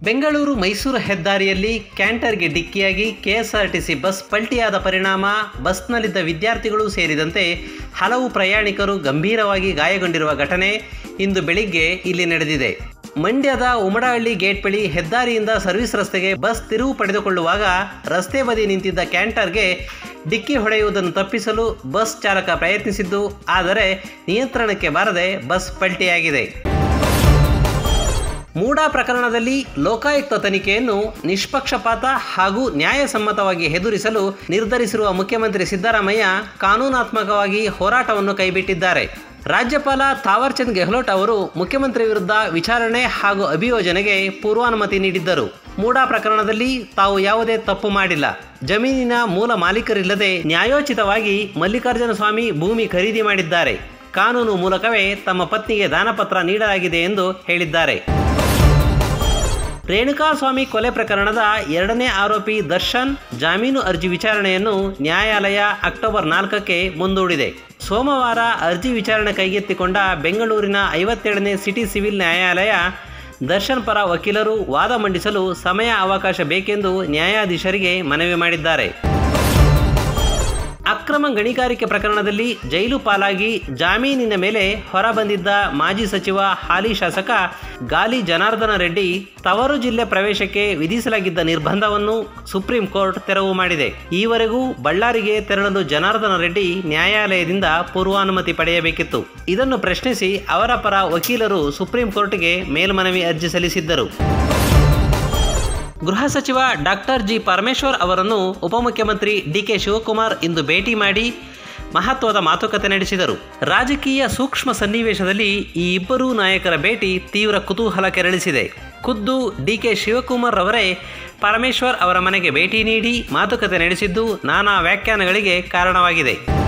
ಬೆಂಗಳೂರು ಮೈಸೂರು ಹೆದ್ದಾರಿಯಲ್ಲಿ ಕ್ಯಾಂಟರ್ಗೆ ಡಿಕ್ಕಿಯಾಗಿ KSRTC bus ಪಲ್ಟಿಯಾದ ಪರಿಣಾಮ ಬಸ್ನಲ್ಲಿದ್ದ ವಿದ್ಯಾರ್ಥಿಗಳು ಸೇರಿದಂತೆ ಹಲವು ಪ್ರಯಾಣಿಕರು ಗಂಭೀರವಾಗಿ ಗಾಯಗೊಂಡಿರುವ ಘಟನೆ ಇಂದು ಬೆಳಿಗ್ಗೆ ಇಲ್ಲಿ ನಡೆದಿದೆ. ಮಂಡ್ಯದ ಉಮಡಹಳ್ಳಿ ಗೇಟ್ ಬಳಿ ಹೆದ್ದಾರಿಯಿಂದ ಸರ್ವಿಸ್ ರಸ್ತೆಗೆ ಬಸ್ ತಿರುವು ಪಡೆದುಕೊಳ್ಳುವಾಗ ರಸ್ತೆ ಬದಿ ನಿಂತಿದ್ದ ಕ್ಯಾಂಟರ್ಗೆ ಡಿಕ್ಕಿ ಹೊಡೆಯುವುದನ್ನು ತಪ್ಪಿಸಲು ಬಸ್ ಚಾಲಕ ಪ್ರಯತ್ನಿಸಿದ್ದು, ಆದರೆ ನಿಯಂತ್ರಣಕ್ಕೆ ಬಾರದೆ ಬಸ್ ಪಲ್ಟಿಯಾಗಿದೆ. ಮೂಡಾ ಪ್ರಕರಣದಲ್ಲಿ ಲೋಕಾಯುಕ್ತ ತನಿಖೆಯನ್ನು ನಿಷ್ಪಕ್ಷಪಾತ ಹಾಗೂ ನ್ಯಾಯಸಮ್ಮತವಾಗಿ ಎದುರಿಸಲು ನಿರ್ಧರಿಸಿರುವ ಮುಖ್ಯಮಂತ್ರಿ ಸಿದ್ದರಾಮಯ್ಯ ಕಾನೂನಾತ್ಮಕವಾಗಿ ಹೋರಾಟವನ್ನು ಕೈಬಿಟ್ಟಿದ್ದಾರೆ. ರಾಜ್ಯಪಾಲ ಥಾವರ್ ಚಂದ್ ಗೆಹ್ಲೋಟ್ ಅವರು ಮುಖ್ಯಮಂತ್ರಿ ವಿರುದ್ಧ ವಿಚಾರಣೆ ಹಾಗೂ ಅಭಿಯೋಜನೆಗೆ ಪೂರ್ವಾನುಮತಿ ನೀಡಿದ್ದರು. ಮೂಡಾ ಪ್ರಕರಣದಲ್ಲಿ ತಾವು ಯಾವುದೇ ತಪ್ಪು ಮಾಡಿಲ್ಲ, ಜಮೀನಿನ ಮೂಲ ಮಾಲೀಕರಿಲ್ಲದೆ ನ್ಯಾಯೋಚಿತವಾಗಿ ಮಲ್ಲಿಕಾರ್ಜುನ ಸ್ವಾಮಿ ಭೂಮಿ ಖರೀದಿ ಮಾಡಿದ್ದಾರೆ, ಕಾನೂನು ಮೂಲಕವೇ ತಮ್ಮ ಪತ್ನಿಗೆ ದಾನಪತ್ರ ನೀಡಲಾಗಿದೆ ಎಂದು ಹೇಳಿದ್ದಾರೆ. ರೇಣುಕಾಸ್ವಾಮಿ ಕೊಲೆ ಪ್ರಕರಣದ 2ನೇ ಆರೋಪಿ ದರ್ಶನ್ ಜಾಮೀನು ಅರ್ಜಿ ವಿಚಾರಣೆಯನ್ನು ನ್ಯಾಯಾಲಯ ಅಕ್ಟೋಬರ್ 4ಕ್ಕೆ ಮುಂದೂಡಿದೆ. ಸೋಮವಾರ ಅರ್ಜಿ ವಿಚಾರಣೆ ಕೈಗೆತ್ತಿಕೊಂಡ ಬೆಂಗಳೂರಿನ 57ನೇ ಸಿಟಿ ಸಿವಿಲ್ ನ್ಯಾಯಾಲಯ ದರ್ಶನ್ ಪರ ವಕೀಲರು ವಾದ ಮಂಡಿಸಲು ಸಮಯ ಅವಕಾಶ ಬೇಕೆಂದು ನ್ಯಾಯಾಧೀಶರಿಗೆ ಮನವಿ ಮಾಡಿದ್ದಾರೆ. ಅಕ್ರಮ ಗಣಿಗಾರಿಕೆ ಪ್ರಕರಣದಲ್ಲಿ ಜೈಲು ಪಾಲಾಗಿ ಜಾಮೀನಿನ ಮೇಲೆ ಹೊರಬಂದಿದ್ದ ಮಾಜಿ ಸಚಿವ ಹಾಲಿ ಶಾಸಕ ಗಾಲಿ ಜನಾರ್ದನ ರೆಡ್ಡಿ ತವರು ಜಿಲ್ಲೆ ಪ್ರವೇಶಕ್ಕೆ ವಿಧಿಸಲಾಗಿದ್ದ ನಿರ್ಬಂಧವನ್ನು ಸುಪ್ರೀಂ ಕೋರ್ಟ್ ತೆರವು ಮಾಡಿದೆ. ಈವರೆಗೂ ಬಳ್ಳಾರಿಗೆ ತೆರಳಲು ಜನಾರ್ದನ ರೆಡ್ಡಿ ನ್ಯಾಯಾಲಯದಿಂದ ಪೂರ್ವಾನುಮತಿ ಪಡೆಯಬೇಕಿತ್ತು. ಇದನ್ನು ಪ್ರಶ್ನಿಸಿ ಅವರ ಪರ ವಕೀಲರು ಸುಪ್ರೀಂ ಕೋರ್ಟ್ಗೆ ಮೇಲ್ಮನವಿ ಅರ್ಜಿ ಸಲ್ಲಿಸಿದ್ದರು. ಗೃಹ ಸಚಿವ ಡಾಕ್ಟರ್ ಜಿ ಪರಮೇಶ್ವರ್ ಅವರನ್ನು ಉಪಮುಖ್ಯಮಂತ್ರಿ ಡಿಕೆ ಶಿವಕುಮಾರ್ ಇಂದು ಭೇಟಿ ಮಾಡಿ ಮಹತ್ವದ ಮಾತುಕತೆ ನಡೆಸಿದರು. ರಾಜಕೀಯ ಸೂಕ್ಷ್ಮ ಸನ್ನಿವೇಶದಲ್ಲಿ ಈ ಇಬ್ಬರೂ ನಾಯಕರ ಭೇಟಿ ತೀವ್ರ ಕುತೂಹಲ ಕೆರಳಿಸಿದೆ. ಖುದ್ದು ಡಿಕೆ ಶಿವಕುಮಾರ್ ಅವರೇ ಪರಮೇಶ್ವರ್ ಅವರ ಮನೆಗೆ ಭೇಟಿ ನೀಡಿ ಮಾತುಕತೆ ನಡೆಸಿದ್ದು ನಾನಾ ವ್ಯಾಖ್ಯಾನಗಳಿಗೆ ಕಾರಣವಾಗಿದೆ.